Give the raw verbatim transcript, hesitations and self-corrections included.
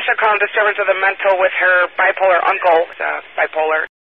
also call disturbance of the mental with her bipolar uncle, uh, bipolar.